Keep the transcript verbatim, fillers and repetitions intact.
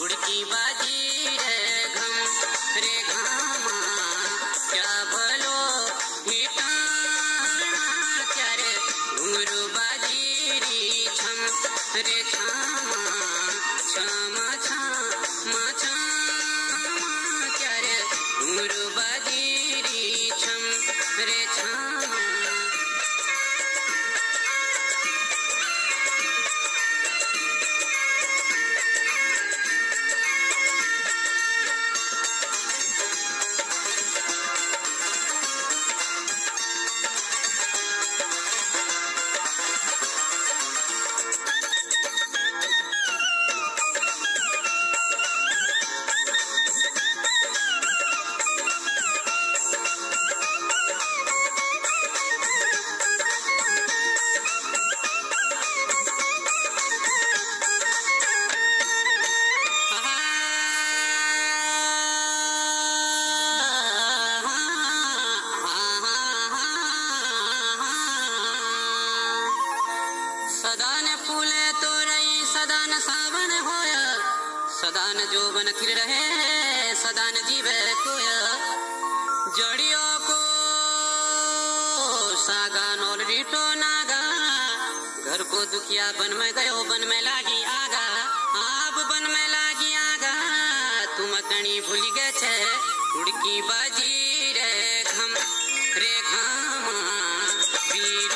उड़की बाजी रे घम रे घामा क्या भलो ठिकाना क्या रे घुंघरू बाजी री छम रे छामा छामा छामा छामा क्या रे घुंघरू बाजी री छम रे छामा। सदान फूले तो रही सदान सावन होया सदान जोबन खिल रहे सदान जीवे कोया जड़ियों को सागा नौल रीटो नागा घर को दुखिया बन में गयो बन में लागी आगा आप बन में लागी आगा तुम कणी भूल गए छे उड़की बाजी रे घम रे घामा